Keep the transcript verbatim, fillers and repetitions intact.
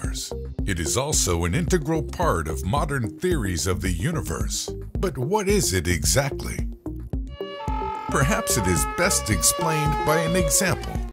stars. It is also an integral part of modern theories of the universe. But what is it exactly? Perhaps it is best explained by an example.